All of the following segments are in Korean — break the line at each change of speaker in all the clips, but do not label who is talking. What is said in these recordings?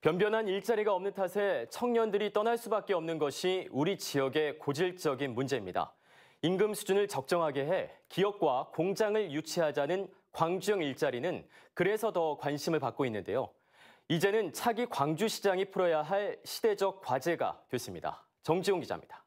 변변한 일자리가 없는 탓에 청년들이 떠날 수밖에 없는 것이 우리 지역의 고질적인 문제입니다. 임금 수준을 적정하게 해 기업과 공장을 유치하자는 광주형 일자리는 그래서 더 관심을 받고 있는데요. 이제는 차기 광주시장이 풀어야 할 시대적 과제가 됐습니다. 정지용 기자입니다.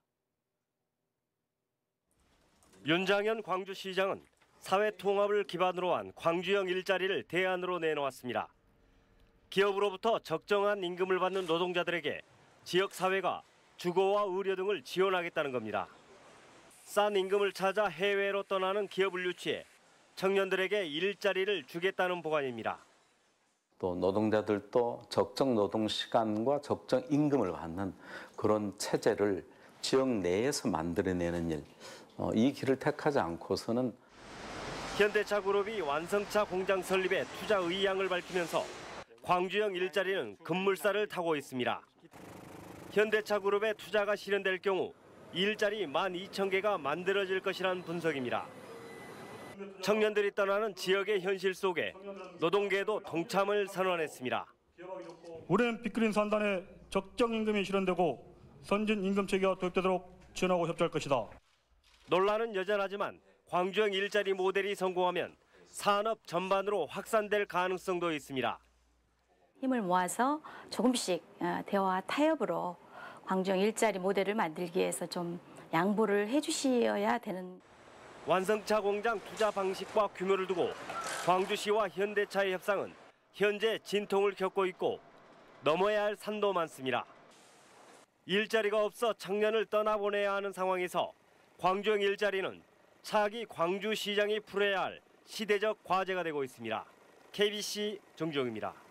윤장현 광주시장은 사회 통합을 기반으로 한 광주형 일자리를 대안으로 내놓았습니다. 기업으로부터 적정한 임금을 받는 노동자들에게 지역사회가 주거와 의료 등을 지원하겠다는 겁니다. 싼 임금을 찾아 해외로 떠나는 기업을 유치해 청년들에게 일자리를 주겠다는 보관입니다.
또 노동자들도 적정 노동 시간과 적정 임금을 받는 그런 체제를 지역 내에서 만들어내는 일, 이 길을 택하지 않고서는
현대차그룹이 완성차 공장 설립에 투자 의향을 밝히면서 광주형 일자리는 급물살을 타고 있습니다. 현대차그룹의 투자가 실현될 경우 일자리 12,000개가 만들어질 것이라는 분석입니다. 청년들이 떠나는 지역의 현실 속에 노동계도 동참을 선언했습니다.
올해는 빅그린 산단에 적정 임금이 실현되고 선진 임금 체계가 도입되도록 지원하고 협조할 것이다.
논란은 여전하지만 광주형 일자리 모델이 성공하면 산업 전반으로 확산될 가능성도 있습니다.
힘을 모아서 조금씩 대화와 타협으로 광주형 일자리 모델을 만들기 위해서 좀 양보를 해주셔야 되는.
완성차 공장 투자 방식과 규모를 두고 광주시와 현대차의 협상은 현재 진통을 겪고 있고 넘어야 할 산도 많습니다. 일자리가 없어 청년을 떠나보내야 하는 상황에서 광주형 일자리는 차기 광주시장이 풀어야 할 시대적 과제가 되고 있습니다. KBC 정주영입니다.